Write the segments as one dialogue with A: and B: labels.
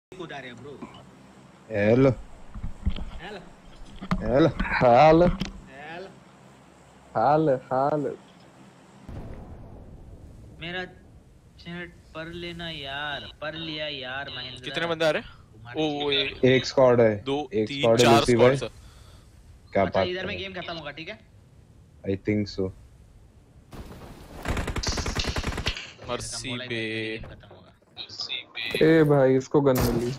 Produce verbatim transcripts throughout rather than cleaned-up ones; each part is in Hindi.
A: कूदा रहे ब्रो।
B: हेलो
A: हेलो
B: हेलो हाल
A: हेलो
B: हाल हाल
A: मेरा चैट पर लेना यार, पर लिया यार महेंद्र।
C: कितने बंदे आ रहे? ओ वो
B: एक स्क्वाड है,
C: दो
B: एक
C: तीन
B: स्क्वाड है
C: चार
B: लूसी
C: स्क्वाड
B: भाई।
C: सर।
B: क्या
A: अच्छा
B: बात
A: इधर
B: कर
A: में
B: रहे
A: गेम खत्म होगा, ठीक है?
B: I think so.
C: मर्सी पे
A: गेम खत्म होगा।
D: ए भाई इसको गन मिली।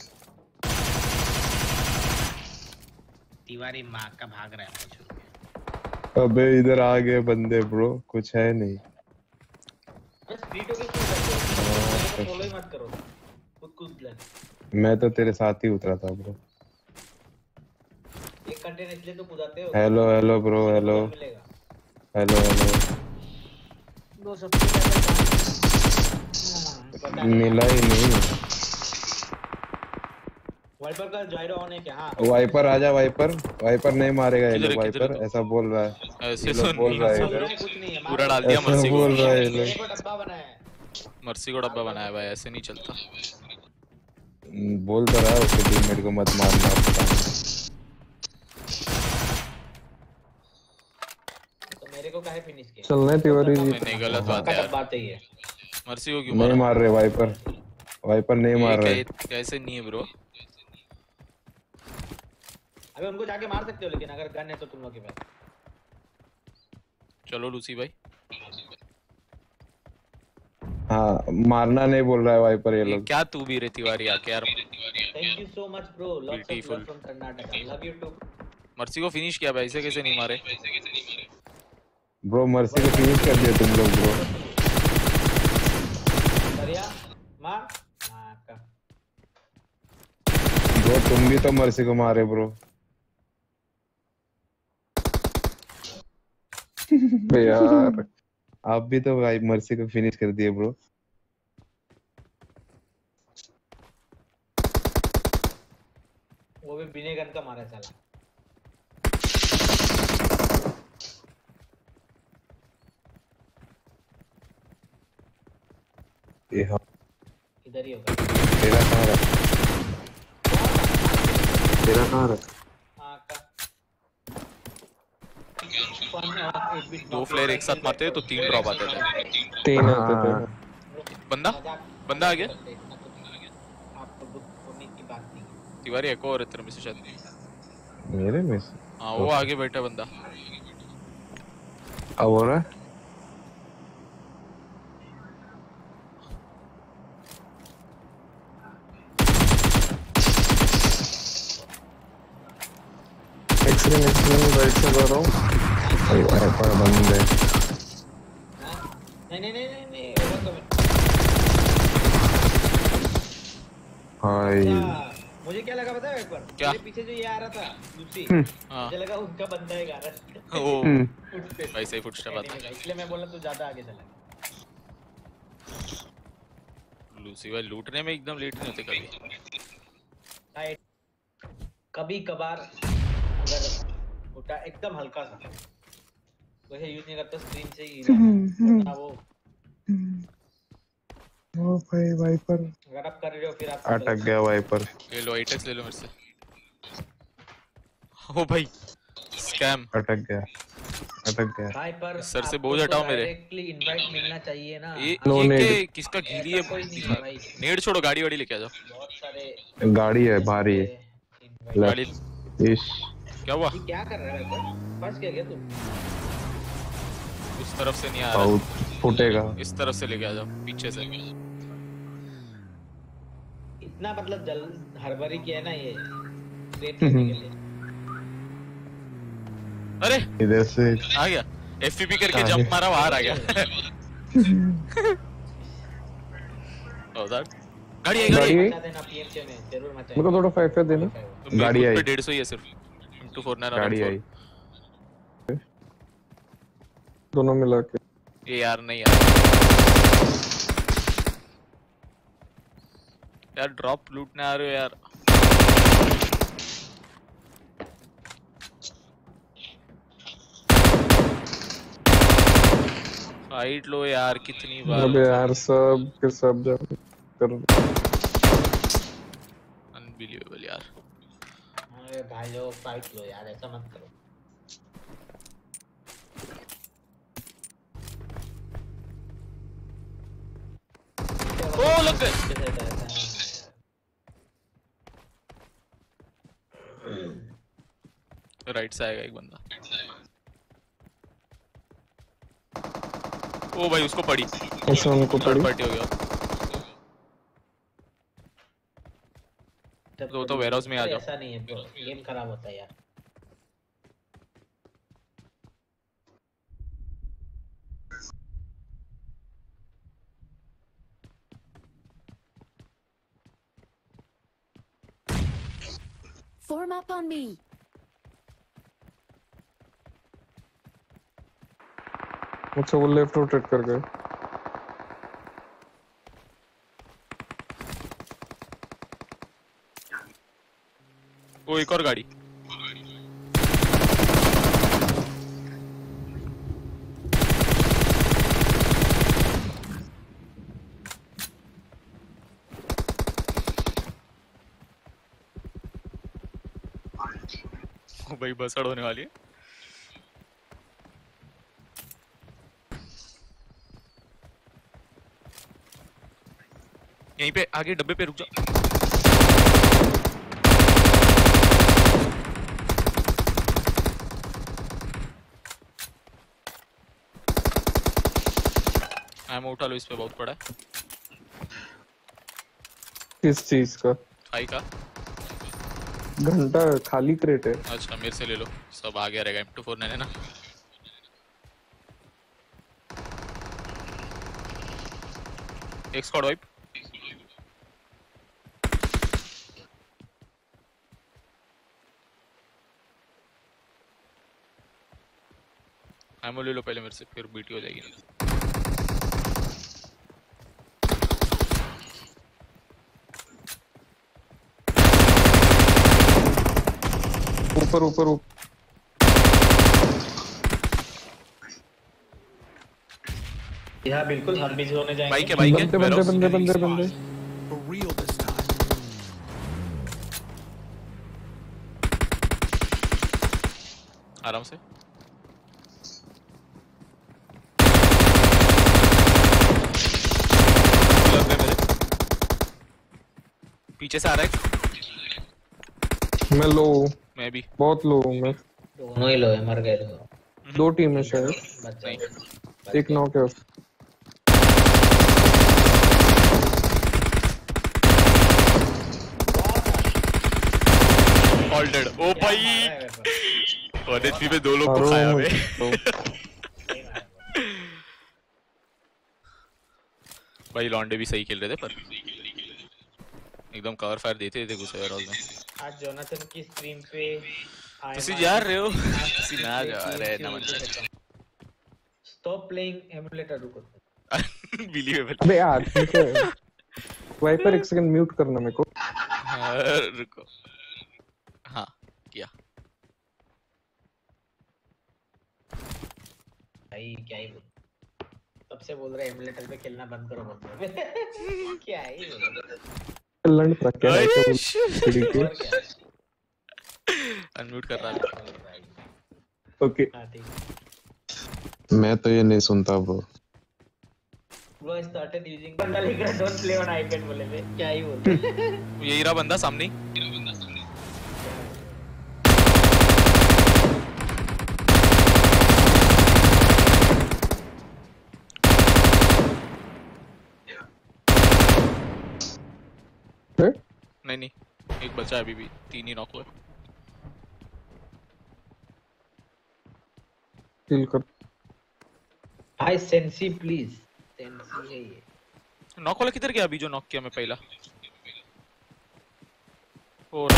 A: तिवारी माँ का भाग रहा है मुझे छोड़ के।
B: अबे इधर आ गए बंदे ब्रो, कुछ है नहीं।
A: बस फ्री टू क्यों करते हो? फॉलो ही मत करो, खुद कूद ले।
B: मैं तो तेरे साथ ही उतरा था ब्रो।
A: एक कंटेनर इसलिए तो कूदाते हो।
B: Hello hello bro, hello hello hello.
A: दो सबसे पता नहीं
B: मिला ही नहीं।
A: वाइपर का जायरो ऑन है क्या? हाँ
B: वाइपर आजा, वाइपर वाइपर नहीं मारेगा ये
C: किधर
B: लोग।
C: है, किधर है
B: वाइपर
C: तू?
B: ऐसा बोल रहा है,
C: ऐसे
B: ये
C: तो
B: लोग बोल
C: नहीं
B: रहा है
A: बोल
B: इधर।
A: रहा है कुछ नहीं है।
C: पूरा डाल दिया
B: ऐसा
C: मर्सी को।
B: बोल रहा है ये
A: मेरे
B: लोग।
A: को डब्बा बनाया है।
C: मर्सी को डब्बा बनाया भाई, ऐसे नहीं चलता।
B: बोल तो रहा है उसके टीममेट को मत मारना।
A: तो मेरे को काहे फिनिश किया?
D: चलने तिवारी जी।
C: नहीं नहीं, गलत बात है यार।
A: डब्बा चाहिए।
C: मर्सी को क्यों
B: नहीं
C: मारा?
B: मार रहे वाइपर, वाइपर नहीं
C: ये
B: मार रहे।
C: कै- कैसे नहीं है ब्रो?
A: अबे उनको जाके मार सकते हो, लेकिन अगर गन है तो तुम लोग के पास।
C: चलो लूसी भाई।
B: हाँ मारना नहीं बोल रहा है वाइपर ये
C: ये
B: लोग।
C: क्या तू भी रे तिवारी आके यार।
A: Thank you so much bro, lots of
C: Beautiful.
A: Love from Karnataka, love you too.
C: Mercy को फिनिश किया भाई, ऐसे कैसे नहीं मारे?
B: ब्रो मर्सी को फिनिश कर दिया तुम लोग ब्रो।
A: दरिया मार मार का।
B: ब्रो तुम भी तो मर्सी को मारे ब्रो।
D: बे यार
B: आप भी तो भाई मर्सी को फिनिश कर दिए ब्रो।
A: वो भी बिना गन का मारा चला।
B: ये हाँ
A: इधर ही होगा।
B: तेरा कहाँ रहा? तेरा कहाँ रहा?
A: हाँ का
C: दो फ्लेयर एक साथ मारते तो तीन ड्रॉप आते थे।
D: तीन आते थे।
C: बंदा बंदा आ गया।
A: आपको दुख होने की बात नहीं है।
C: तिवारी एक और तेरे में से शायद।
B: मेरे में से
C: हाँ वो आगे बैठा बंदा।
B: अब हो रहा है।
D: एक्सरे एक्सरे राइट से जा रहा हूँ।
B: वाइपर बंद है।
A: नहीं नहीं नहीं नहीं नहीं ओवर कमिट।
B: हाय
A: मुझे क्या लगा पता है एक बार?
C: क्या?
A: मेरे पीछे जो ये आ रहा था लूसी,
C: हाँ
A: मुझे लगा उनका बंदा है गा रहा
C: ओ
A: है।
C: वैसे ही फुटस्टेप आता है।
A: इसलिए मैं बोला तू ज्यादा आगे चला।
C: लूसी भाई लूटने में एकदम लेट नहीं होते कभी।
A: साइड कभी कभार अगर उठा एकदम हल्का सा वैसे यूज नहीं करता, स्क्रीन से ही वरना वो
D: ओ भाई वाइपर
A: अगर आप कर रहे हो फिर आप
B: अटक गया वाइपर।
C: ले लो एटेक्स ले लो मेरे से। ओ भाई स्कैम।
B: अटक गया अटक गया।
A: भाई पर
C: सर से बोझ हटाओ मेरे।
A: डायरेक्टली इनवाइट मिलना चाहिए ना।
C: ये
D: No
C: ये
D: need.
C: के किसका घीली है?
A: कोई नहीं है भाई,
C: नेड छोड़ो, गाड़ी वाड़ी लेके आ जाओ।
A: बहुत सारे
B: गाड़ी है भारी है।
A: invite-
C: गाड़ी
B: इश
C: क्या हुआ?
A: ये क्या कर रहा है भाई? फंस गया क्या तू?
C: उस तरफ से नहीं आ रहा,
B: बहुत फूटेगा।
C: इस तरफ से लेके आ जाओ पीछे से।
A: इतना मतलब जल हड़बड़ी किया है ना ये क्रिएट करने के लिए।
C: अरे
B: इधर से
C: आ गया, एफपीपी करके जंप मारा, बाहर आ गया। ओ दैट गाड़ी आई गाड़ी आई।
A: मचा देना पीएमके में, जरूर मचाएंगे।
D: मेरे को थोड़ा फाइव फाइव देना।
B: गाड़ी आई।
C: पे डेढ़ सौ ही है सिर्फ। टू फोर नाइन
B: गाड़ी आई।
D: दोनों मिला के
C: ये यार नहीं यार यार ड्रॉप लूटने आ रहे हो यार। फाइट लो यार कितनी बार।
D: अबे यार सब के सब जा कर
C: अनबिलीवेबल यार।
A: अरे भाई लोग फाइट लो यार, ऐसा मत करो।
C: ओ लग गए। राइट से आएगा एक बंदा। ओ भाई उसको पड़ी।
D: ऐसा उनको पड़ी।
C: पार्टी हो गया। तो तो वेयरहाउस में आ जाओ।
A: ऐसा नहीं है ब्रो, गेम खराब होता है यार।
E: Form up on me.
D: अच्छा वो लेफ्ट रोटेट कर गए।
C: वो एक और गाड़ी। ओ भाई बस होने वाली है। यहीं पे आगे डब्बे पे रुक जाओ। एमो उठा लो, इस पे बहुत पड़ा है।
D: किस चीज का?
C: आई का
D: घंटा खाली क्रेट है।
C: अच्छा मेरे से ले लो, सब आ गया रहेगा। एम टू फोर नैने ना। एक स्क्वाड वाइप। एमो ले लो पहले मेरे से, फिर बीटी हो जाएगी।
D: ऊपर ऊपर ऊपर
A: यहाँ बिल्कुल हम भी होने जाएंगे।
C: बाइक है बाइक है।
D: बंदे बंदे बंदे बंदे बंदे।
F: For real this time.
C: आराम से। लग गए मेरे। पीछे से आ रहा है।
D: मैं लो हूँ।
C: मैं भी
D: बहुत लो हूँ मैं।
A: दोनों ही लो है, मर गए दोनों।
D: दो टीम है शायद।
A: बच्चा
D: एक नॉक है।
C: All dead. ओ भाई और एचपी पे दो लोग को खाया मैं। भाई लॉन्डे भी सही खेल रहे थे, पर एकदम कवर फायर देते थे घुसे वेयरहाउस में।
A: आज जोनाथन की स्ट्रीम पे
C: तुसी जा रहे हो? तुसी ना जा रहे ना मन से।
A: स्टॉप प्लेइंग एमुलेटर, रुको।
C: अनबिलीवेबल।
D: अबे यार ठीक है। वाइपर एक सेकंड म्यूट करना मेरे को।
C: हाँ, रुको। हाँ किया।
A: भाई क्या ही बोल, सबसे बोल रहे एमुलेटर पे खेलना बंद करो बोल रहे। क्या ही बोल
D: लंड पर क्या है क्या बोल के।
C: अनम्यूट कर रहा है।
D: ओके
A: हाँ ठीक।
B: मैं तो ये नहीं सुनता ब्रो।
A: Bro started using बंदा लिख रहा don't play on iPad बोले थे, क्या ही बोल।
C: यही रहा बंदा सामने ही। नहीं नहीं एक बचा है अभी भी, तीन ही नॉक हुए।
D: किल कर
A: भाई सेंसी प्लीज, सेंसी है ये।
C: नॉक वाला किधर गया अभी जो नॉक किया मैं पहला? और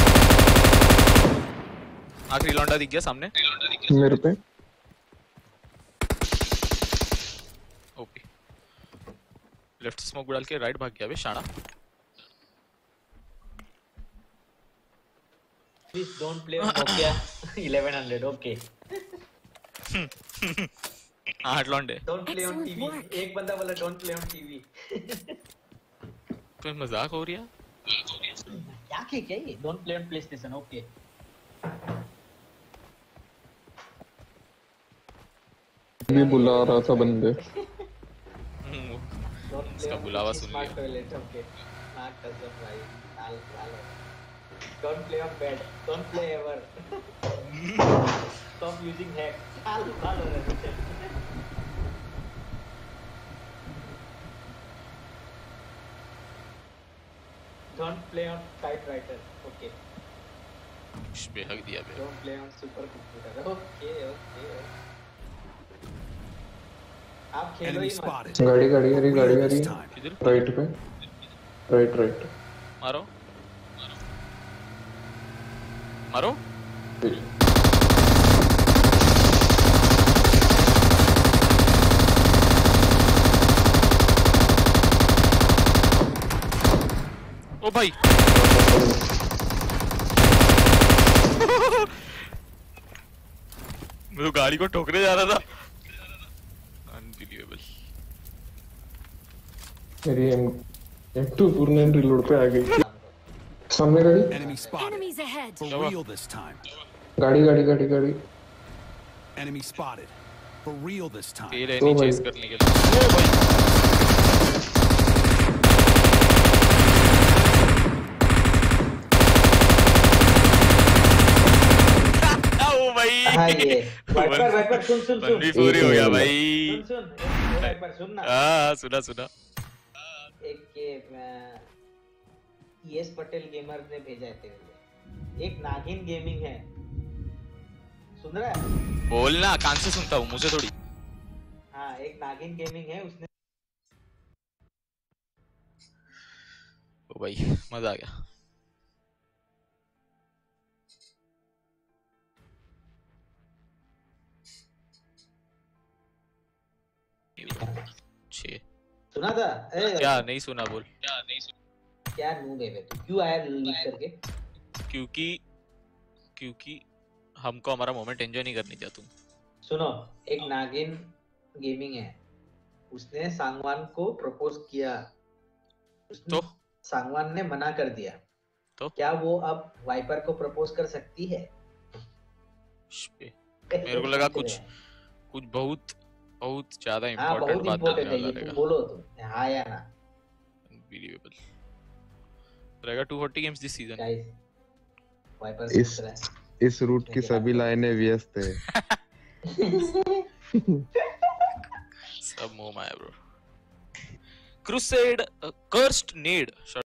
C: आखिरी लौंडा दिख गया सामने
D: मेरे पे।
C: ओके लेफ्ट स्मोक डाल के राइट भाग गया बे शाना।
A: Please don't play on Nokia eleven hundred, okay?
C: हाँ लौंडे।
A: Don't play on TV. एक बंदा बोला don't play on टीवी।
C: कोई मजाक हो रही है?
A: क्या नाक है क्या ये? Don't play on PlayStation, okay.
D: भी बुला रहा था बंदे।
C: इसका बुलावा सुन लिया।
A: Toilet, okay. नाक कसम भाई, लाल लाल। Don't play on bed, don't play ever. Stop using hack. लाल लाल हो रहा है। Don't play on typewriter. Okay.
C: बेहक दिया बे।
A: Don't play on super computer. Okay, okay. आप खेलो
F: Enemy
A: ही मत।
F: spotted.
D: गाड़ी गाड़ी गाड़ी गाड़ी
F: Real
D: गाड़ी
F: this time.
C: किधर?
D: राइट पे, राइट राइट।
C: मारो मारो। ओ भाई मैं तो गाड़ी को ठोकने जा रहा था। अनबिलीवेबल।
D: मेरी एम एम टू पूर्ण रिलोड पे आ गई। सामने गाड़ी
F: Enemy spotted.
E: Enemies ahead.
F: For real this time.
D: गाड़ी गाड़ी गाड़ी गाड़ी।
F: Enemy spotted. For real this time.
C: तेरे
D: ओ
C: नहीं
D: भाई।
C: चेस करने के लिए। ओ भाई ओ भाई
A: हाँ ये वाइपर वाइपर सुन सुन सुन
C: बंदी पूरी हो गया भाई।
A: सुन सुन वाइपर सुन ना।
C: हाँ सुना सुना।
A: एक के ईएस पटेल गेमर ने भेजा है तेरे लिए। एक नागिन गेमिंग है, सुन रहा है?
C: बोलना, कान से सुनता हूँ, मुझे थोड़ी।
A: हाँ एक नागिन गेमिंग है, उसने
C: ओ भाई मजा आ गया। छे
A: सुना था? ए,
C: क्या नहीं सुना? बोल। क्या नहीं सुना?
A: क्या नूब है बे तू? क्यों आया लीक करके?
C: क्योंकि क्योंकि हमको हमारा मोमेंट एंजॉय नहीं करने दिया तुम।
A: सुनो, एक नागिन गेमिंग है, उसने सांगवान को प्रपोज किया, उसने
C: तो
A: सांगवान ने मना कर दिया,
C: तो
A: क्या वो अब वाइपर को प्रपोज कर सकती है?
C: शपे। मेरे को लगा कुछ कुछ बहुत बहुत ज्यादा
A: हाँ
C: इम्पोर्टेंट
A: बहुत
C: बात
A: इम्पोर्टेंट है
C: बोलने
A: ये,
C: वाला
A: तुम
C: रहेगा।
A: बोलो तुम हाँ या ना।
C: अनबिलीवेबल रहेगा। Two forty games this season.
A: Guys Viper
B: इस
A: सोच रहा है
B: इस रूट की सभी लाइनें व्यस्त है।
C: सब मुंह में आया ब्रो। क्रूसेड कर्स्ड नेड